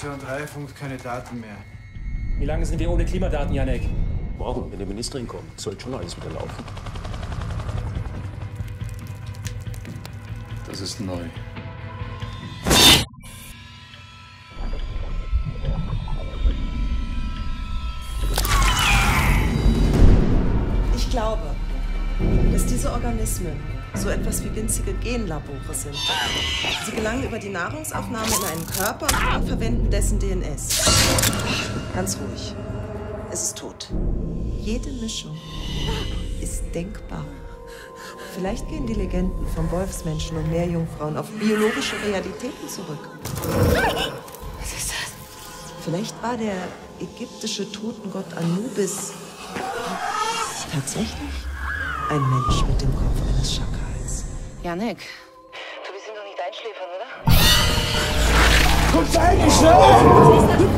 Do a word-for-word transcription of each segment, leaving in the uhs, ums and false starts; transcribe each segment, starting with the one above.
Station drei funkt keine Daten mehr. Wie lange sind wir ohne Klimadaten, Janek? Morgen, wenn die Ministerin kommt, soll schon alles wieder laufen. Das ist neu. Ich glaube, dass diese Organismen so etwas wie winzige Genlabore sind. Sie gelangen über die Nahrungsaufnahme in einen Körper und verwenden dessen D N S. Ganz ruhig. Es ist tot. Jede Mischung ist denkbar. Vielleicht gehen die Legenden vom Wolfsmenschen und Meerjungfrauen auf biologische Realitäten zurück. Was ist das? Vielleicht war der ägyptische Totengott Anubis tatsächlich ein Mensch mit dem Kopf eines Schakals. Janek, du bist doch nicht einschläfern, oder? Kommt eigentlich schnell!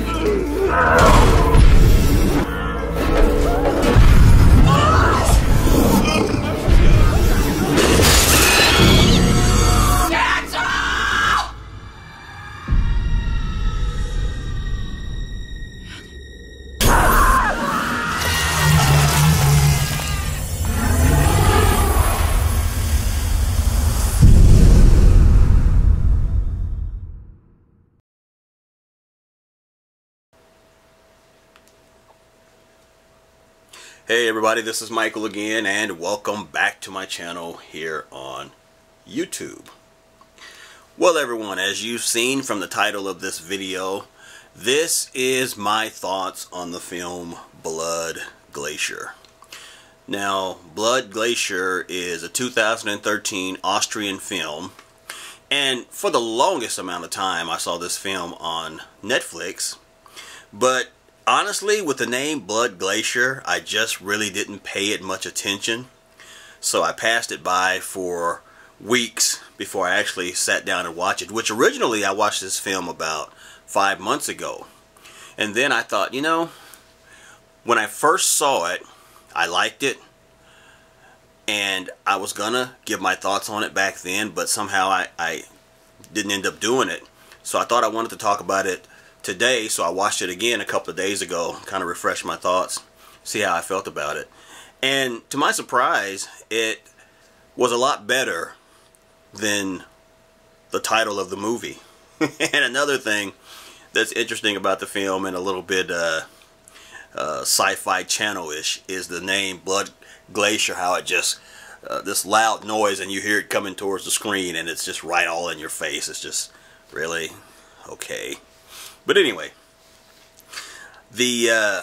Hey everybody, this is Michael again, and welcome back to my channel here on YouTube. Well everyone, as you've seen from the title of this video, this is my thoughts on the film Blood Glacier. Now, Blood Glacier is a two thousand thirteen Austrian film, and for the longest amount of time I saw this film on Netflix, but honestly, with the name Blood Glacier, I just really didn't pay it much attention. So I passed it by for weeks before I actually sat down and watched it. Which originally I watched this film about five months ago. And then I thought, you know, when I first saw it, I liked it. And I was gonna give my thoughts on it back then, but somehow I, I didn't end up doing it. So I thought I wanted to talk about it today, so I watched it again a couple of days ago, kind of refresh my thoughts, see how I felt about it. And to my surprise, it was a lot better than the title of the movie. And another thing that's interesting about the film, and a little bit uh, uh, sci-fi channel-ish, is the name Blood Glacier, how it just, uh, this loud noise, and you hear it coming towards the screen, and it's just right all in your face. It's just, really? Okay. But anyway, the uh,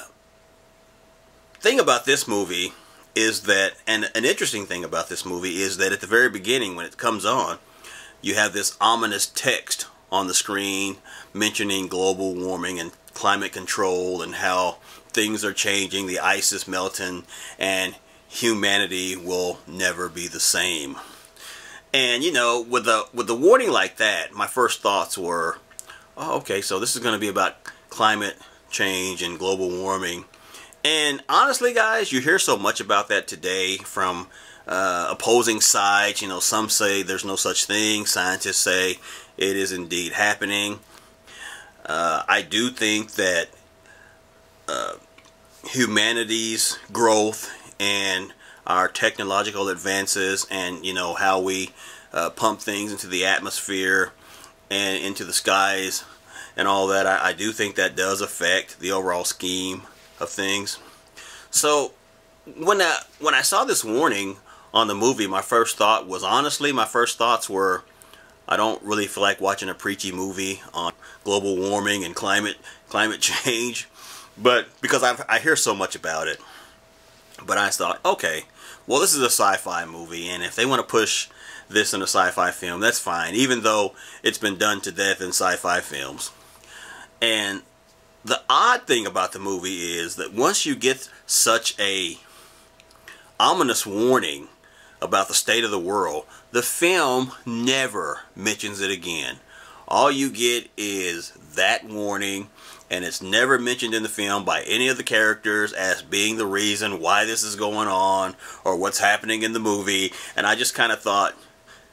thing about this movie is that, and an interesting thing about this movie is that at the very beginning when it comes on, you have this ominous text on the screen mentioning global warming and climate control and how things are changing, the ice is melting, and humanity will never be the same. And you know, with a, with a warning like that, my first thoughts were, oh, okay, so this is going to be about climate change and global warming. And honestly, guys, you hear so much about that today from uh, opposing sides. You know, some say there's no such thing. Scientists say it is indeed happening. Uh, I do think that uh, humanity's growth and our technological advances and, you know, how we uh, pump things into the atmosphere and into the skies and all that, I, I do think that does affect the overall scheme of things. So when I, when I saw this warning on the movie, my first thought was, honestly, my first thoughts were, I don't really feel like watching a preachy movie on global warming and climate climate change, but because I've, I hear so much about it. But I thought, okay, well, this is a sci-fi movie, and if they want to push this in a sci-fi film, that's fine, even though it's been done to death in sci-fi films. And the odd thing about the movie is that once you get such a ominous warning about the state of the world, the film never mentions it again. All you get is that warning, and it's never mentioned in the film by any of the characters as being the reason why this is going on or what's happening in the movie. And I just kind of thought,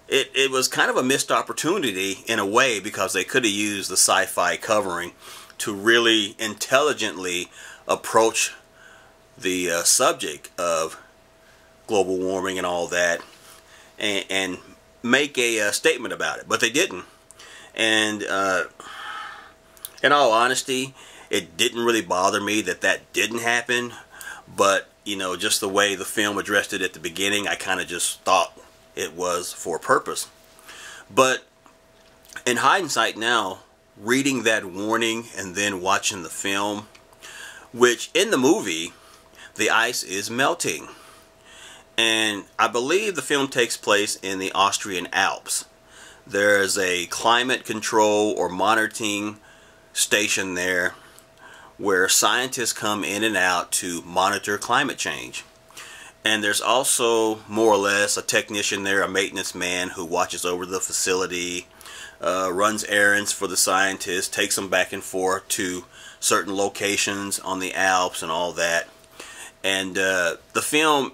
it, it was kind of a missed opportunity in a way, because they could have used the sci-fi covering to really intelligently approach the uh, subject of global warming and all that, and, and make a uh, statement about it. But they didn't. And uh, in all honesty, it didn't really bother me that that didn't happen. But, you know, just the way the film addressed it at the beginning, I kind of just thought it was for a purpose. But in hindsight now, reading that warning and then watching the film, which in the movie, the ice is melting. And I believe the film takes place in the Austrian Alps. There's a climate control or monitoring station there where scientists come in and out to monitor climate change. And there's also more or less a technician there, a maintenance man, who watches over the facility, uh, runs errands for the scientists, takes them back and forth to certain locations on the Alps and all that. And uh, the film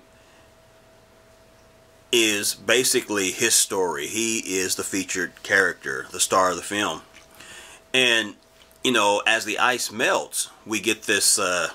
is basically his story. He is the featured character, the star of the film. And, you know, as the ice melts, we get this, uh,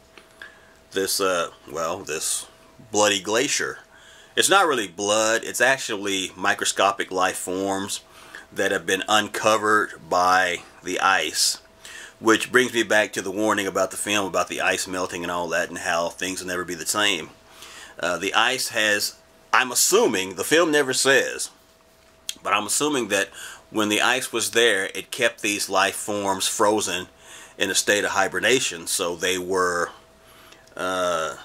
this, uh, well, this bloody glacier. It's not really blood. It's actually microscopic life forms that have been uncovered by the ice. Which brings me back to the warning about the film, about the ice melting and all that, and how things will never be the same. Uh, the ice has, I'm assuming, the film never says, but I'm assuming that when the ice was there, it kept these life forms frozen in a state of hibernation, so they were uh,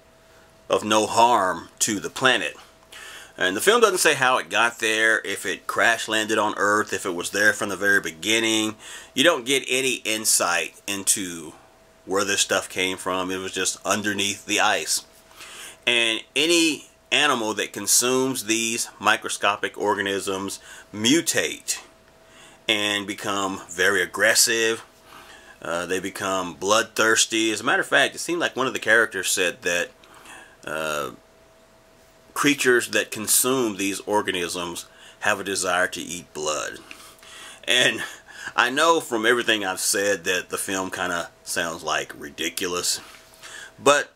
of no harm to the planet. And the film doesn't say how it got there, if it crash landed on Earth, if it was there from the very beginning. You don't get any insight into where this stuff came from. It was just underneath the ice. And any animal that consumes these microscopic organisms mutate and become very aggressive. Uh, they become bloodthirsty. As a matter of fact, it seemed like one of the characters said that uh, creatures that consume these organisms have a desire to eat blood. And I know from everything I've said that the film kind of sounds like ridiculous, but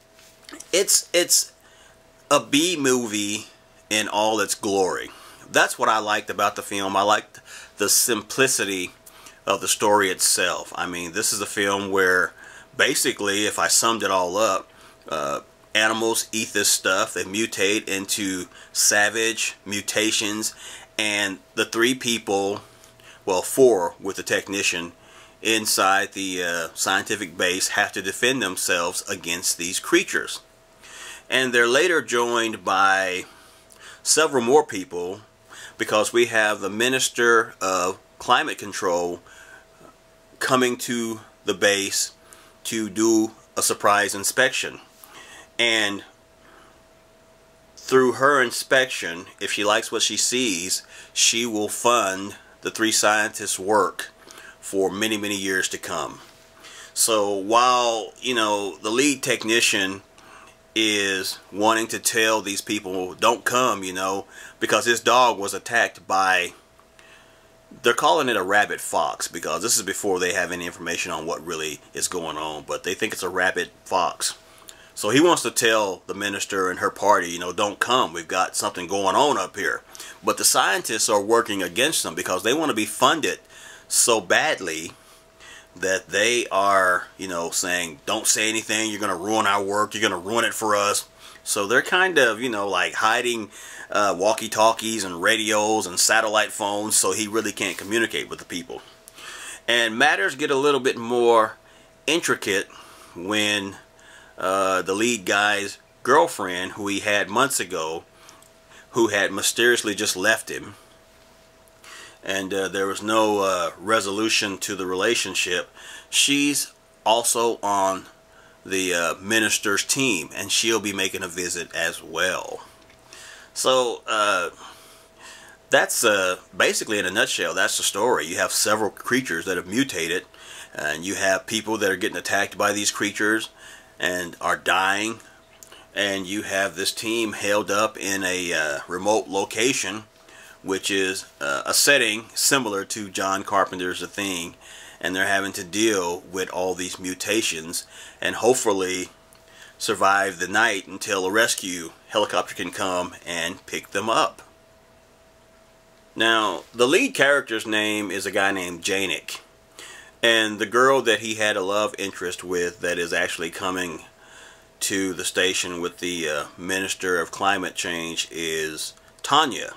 it's it's a B movie in all its glory. That's what I liked about the film. I liked the simplicity of the story itself. I mean, this is a film where basically, if I summed it all up, uh, animals eat this stuff, they mutate into savage mutations, and the three people, well, four with the technician inside the uh, scientific base have to defend themselves against these creatures. And they're later joined by several more people, because we have the Minister of Climate Control coming to the base to do a surprise inspection. And through her inspection, if she likes what she sees, she will fund the three scientists' work for many, many years to come. So while, you know, the lead technician is wanting to tell these people, don't come, you know, because his dog was attacked by, they're calling it a rabid fox, because this is before they have any information on what really is going on, but they think it's a rabid fox. So he wants to tell the minister and her party, you know, don't come, we've got something going on up here. But the scientists are working against them because they want to be funded so badly that they are, you know, saying, don't say anything, you're going to ruin our work, you're going to ruin it for us. So they're kind of, you know, like hiding uh, walkie-talkies and radios and satellite phones, so he really can't communicate with the people. And matters get a little bit more intricate when uh, the lead guy's girlfriend, who he had months ago, who had mysteriously just left him, and uh, there was no uh, resolution to the relationship, she's also on the uh, minister's team, and she'll be making a visit as well. So uh, that's uh, basically, in a nutshell, that's the story. You have several creatures that have mutated, and you have people that are getting attacked by these creatures and are dying, and you have this team held up in a uh, remote location which is uh, a setting similar to John Carpenter's The Thing, and they're having to deal with all these mutations and hopefully survive the night until a rescue helicopter can come and pick them up. Now, the lead character's name is a guy named Janek, and the girl that he had a love interest with that is actually coming to the station with the uh, Minister of Climate Change is Tanya.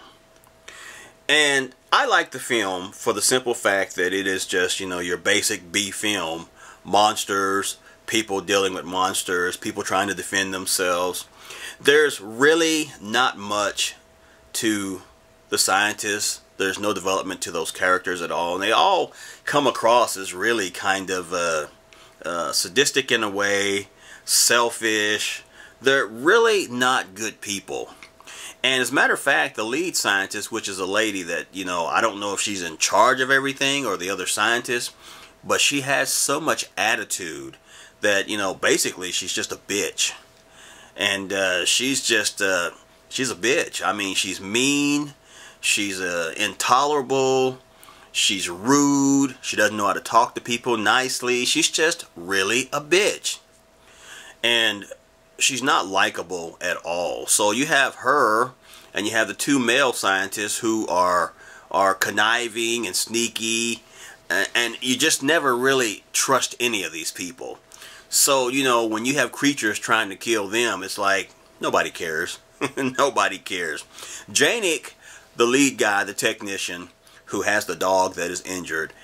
And I like the film for the simple fact that it is just, you know, your basic B film. Monsters, people dealing with monsters, people trying to defend themselves. There's really not much to the scientists. There's no development to those characters at all. And they all come across as really kind of uh, uh, sadistic in a way, selfish. They're really not good people. And as a matter of fact, the lead scientist, which is a lady that, you know, I don't know if she's in charge of everything or the other scientists, but she has so much attitude that, you know, basically she's just a bitch. And uh, she's just, uh, she's a bitch. I mean, she's mean, she's uh, intolerable, she's rude, she doesn't know how to talk to people nicely. She's just really a bitch. And she's not likable at all. So you have her and you have the two male scientists who are are conniving and sneaky, and, and you just never really trust any of these people. So, you know, when you have creatures trying to kill them, it's like nobody cares. Nobody cares. Janek, the lead guy, the technician who has the dog that is injured,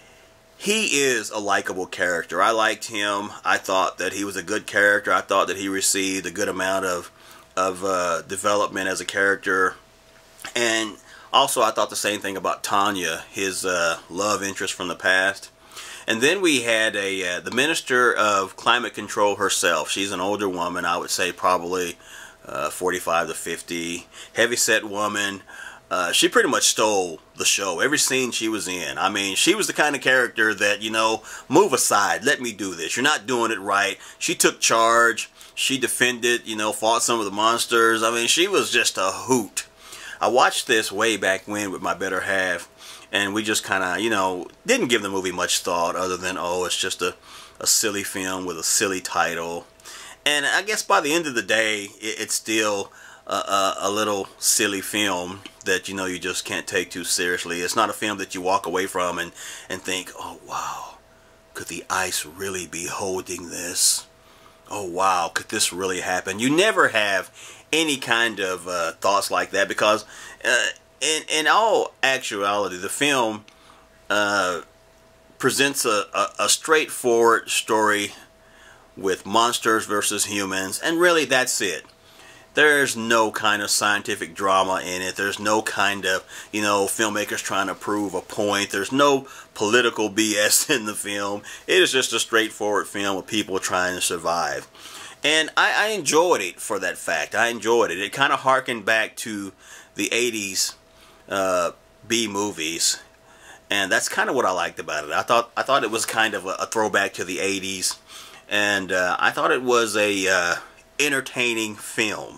he is a likable character. I liked him. I thought that he was a good character. I thought that he received a good amount of of uh, development as a character. And also I thought the same thing about Tanya, his uh, love interest from the past. And then we had a uh, the Minister of Climate Control herself. She's an older woman. I would say probably uh, forty-five to fifty. Heavyset woman. Uh, she pretty much stole the show. Every scene she was in. I mean, she was the kind of character that, you know, move aside, let me do this. You're not doing it right. She took charge. She defended, you know, fought some of the monsters. I mean, she was just a hoot. I watched this way back when with my better half, and we just kind of, you know, didn't give the movie much thought other than, oh, it's just a, a silly film with a silly title. And I guess by the end of the day, it, it's still a, a, a little silly film that, you know, you just can't take too seriously. It's not a film that you walk away from and, and think, oh, wow, could the ice really be holding this? Oh, wow, could this really happen? You never have any kind of uh, thoughts like that because uh, in, in all actuality, the film uh, presents a, a, a straightforward story with monsters versus humans, and really that's it. There's no kind of scientific drama in it. There's no kind of, you know, filmmakers trying to prove a point. There's no political B S in the film. It is just a straightforward film with people trying to survive. And I, I enjoyed it for that fact. I enjoyed it. It kind of harkened back to the eighties uh, B movies. And that's kind of what I liked about it. I thought, I thought it was kind of a, a throwback to the eighties. And uh, I thought it was a uh, entertaining film.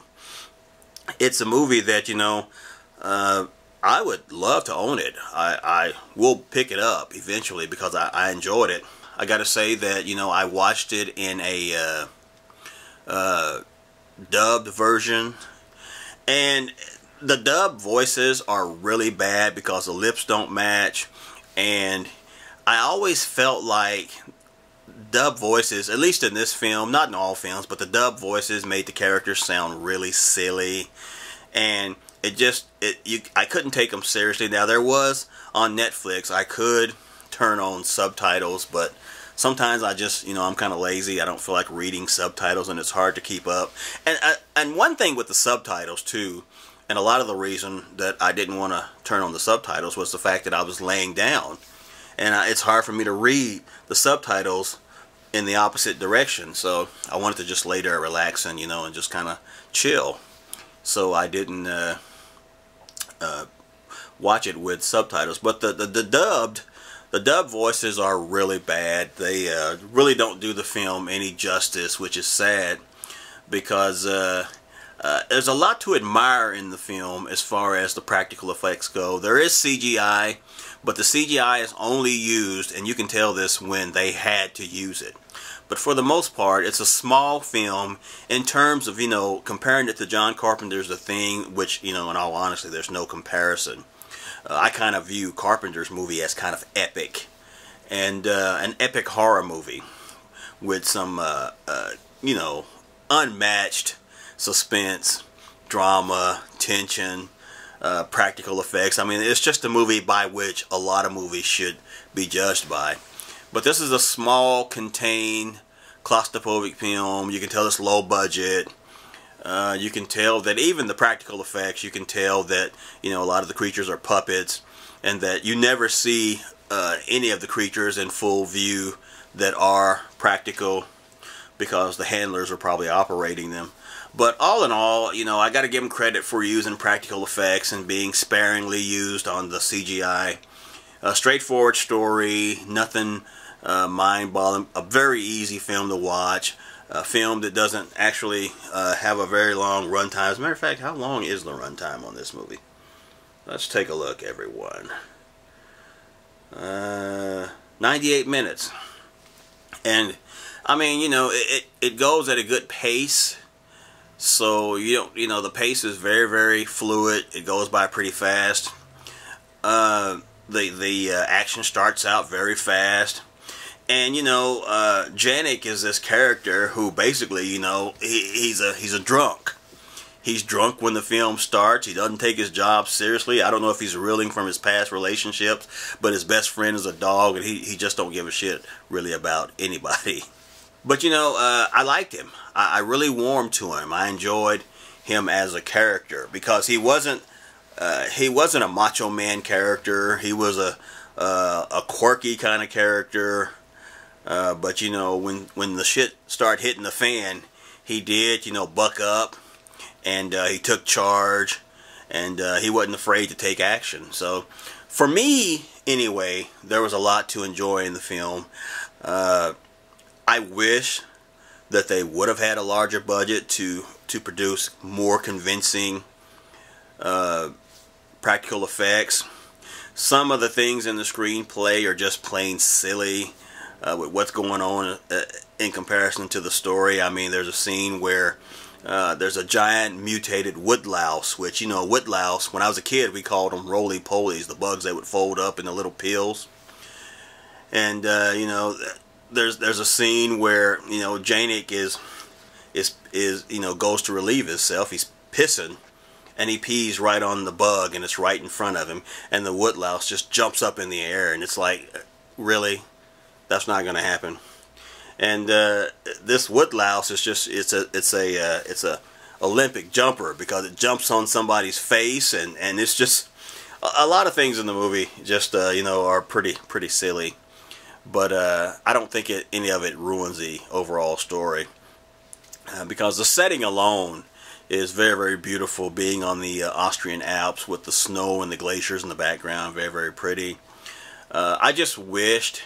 It's a movie that, you know, uh, I would love to own it. I, I will pick it up eventually because I, I enjoyed it. I gotta say that, you know, I watched it in a uh, uh, dubbed version, and the dubbed voices are really bad because the lips don't match, and I always felt like dub voices, at least in this film, not in all films, but the dub voices made the characters sound really silly, and it just, it you I couldn't take them seriously. Now there was on Netflix, I could turn on subtitles, but sometimes I just, you know, I'm kind of lazy. I don't feel like reading subtitles, and it's hard to keep up. And I, and one thing with the subtitles too, and a lot of the reason that I didn't want to turn on the subtitles was the fact that I was laying down, and I, it's hard for me to read the subtitles in the opposite direction. So I wanted to just lay there relaxing, you know, and just kind of chill. So I didn't uh, uh, watch it with subtitles. But the, the, the dubbed, the dub voices are really bad. They uh, really don't do the film any justice, which is sad, because uh, Uh, there's a lot to admire in the film as far as the practical effects go. There is C G I, but the C G I is only used, and you can tell this when they had to use it. But for the most part, it's a small film in terms of, you know, comparing it to John Carpenter's The Thing, which, you know, in all honesty, there's no comparison. Uh, I kind of view Carpenter's movie as kind of epic, and uh, an epic horror movie with some, uh, uh, you know, unmatched suspense, drama, tension, uh, practical effects. I mean, it's just a movie by which a lot of movies should be judged by. But this is a small, contained, claustrophobic film. You can tell it's low budget. Uh, you can tell that even the practical effects, you can tell that, you know, a lot of the creatures are puppets, and that you never see uh, any of the creatures in full view that are practical, because the handlers are probably operating them. But all in all, you know, I got to give them credit for using practical effects and being sparingly used on the C G I. A straightforward story, nothing uh, mind-boggling, a very easy film to watch, a film that doesn't actually uh, have a very long runtime. As a matter of fact, how long is the runtime on this movie? Let's take a look, everyone. Uh, ninety-eight minutes. And, I mean, you know, it, it goes at a good pace. So, you don't, you know, the pace is very, very fluid. It goes by pretty fast. Uh... The the uh, action starts out very fast, and you know, uh, Janek is this character who basically, you know, he, he's a he's a drunk. He's drunk when the film starts. He doesn't take his job seriously. I don't know if he's reeling from his past relationships, but his best friend is a dog, and he he just don't give a shit really about anybody. But you know, uh, I liked him. I, I really warmed to him. I enjoyed him as a character because he wasn't. Uh, he wasn't a macho man character. He was a uh, a quirky kind of character. Uh, but you know, when when the shit started hitting the fan, he did, you know, buck up, and uh, he took charge, and uh, he wasn't afraid to take action. So, for me, anyway, there was a lot to enjoy in the film. Uh, I wish that they would have had a larger budget to to produce more convincing Uh, practical effects. Some of the things in the screenplay are just plain silly uh, with what's going on uh, in comparison to the story. I mean, there's a scene where uh, there's a giant mutated woodlouse, which, you know, woodlouse, when I was a kid, we called them roly-polies, the bugs that would fold up into little pills. And, uh, you know, there's there's a scene where, you know, Janek is, is, is, you know, goes to relieve himself. He's pissing, and he pees right on the bug, and it's right in front of him, and the woodlouse just jumps up in the air, and it's like, really? That's not going to happen. And uh, this woodlouse is just, it's a, it's a, uh, it's a Olympic jumper, because it jumps on somebody's face, and, and it's just, a, a lot of things in the movie just, uh, you know, are pretty, pretty silly. But uh, I don't think it, any of it ruins the overall story, uh, because the setting alone is very, very beautiful, being on the uh, Austrian Alps with the snow and the glaciers in the background. Very, very pretty. Uh, I just wished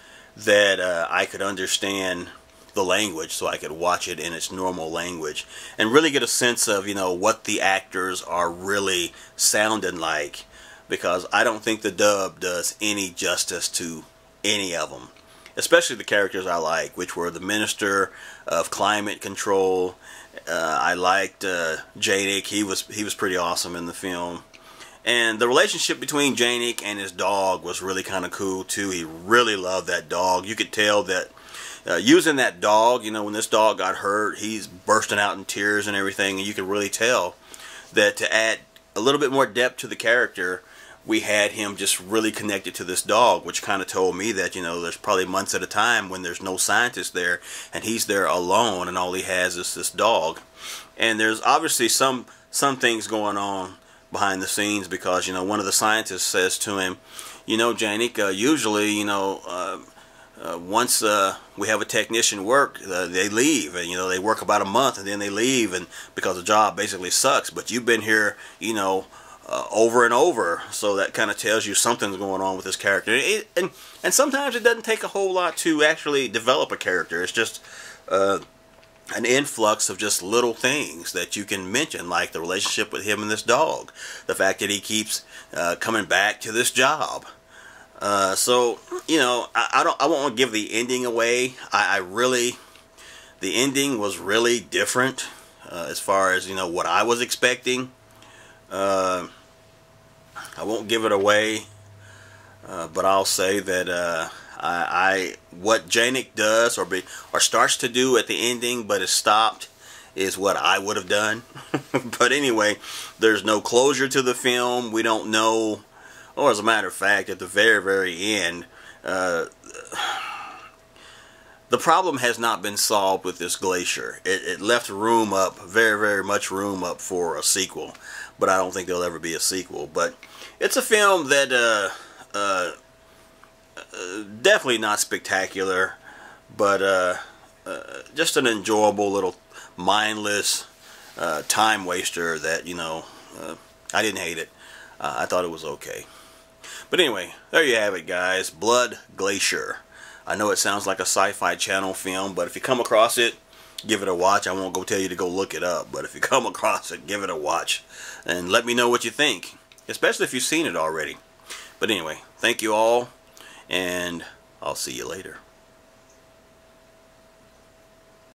that uh, I could understand the language so I could watch it in its normal language and really get a sense of, you know, what the actors are really sounding like, because I don't think the dub does any justice to any of them, especially the characters I like, which were the Minister of Climate Control. Uh, I liked uh, Janek. He was he was pretty awesome in the film, and the relationship between Janek and his dog was really kind of cool too. He really loved that dog. You could tell that uh, using that dog, you know, when this dog got hurt, he's bursting out in tears and everything, and you could really tell that to add a little bit more depth to the character, we had him just really connected to this dog, which kind of told me that, you know, there's probably months at a time when there's no scientist there, and he's there alone, and all he has is this dog. And there's obviously some some things going on behind the scenes, because, you know, one of the scientists says to him, you know, Janek, uh, usually, you know, uh, uh, once uh, we have a technician work, uh, they leave, and, you know, they work about a month, and then they leave, and because the job basically sucks. But you've been here, you know, Uh, over and over, so that kind of tells you something's going on with this character. It, and and sometimes it doesn't take a whole lot to actually develop a character. It's just uh, an influx of just little things that you can mention, like the relationship with him and this dog, the fact that he keeps uh, coming back to this job. Uh, so, you know, I, I don't, I won't give the ending away. I, I really, the ending was really different uh, as far as, you know, what I was expecting. Uh, I won't give it away, uh, but I'll say that uh, I, I what Janek does or be or starts to do at the ending, but is stopped, is what I would have done. But anyway, there's no closure to the film. We don't know. Or as a matter of fact, at the very, very end, uh, the problem has not been solved with this Glacier. It, it left room up, very, very much room up for a sequel. But I don't think there'll ever be a sequel. But it's a film that uh, uh, uh, definitely not spectacular, but uh, uh, just an enjoyable little mindless uh, time waster that, you know, uh, I didn't hate it. Uh, I thought it was okay. But anyway, there you have it, guys. Blood Glacier. I know it sounds like a sci-fi channel film, but if you come across it, give it a watch. I won't go tell you to go look it up, but if you come across it, give it a watch. And let me know what you think, especially if you've seen it already. But anyway, thank you all, and I'll see you later.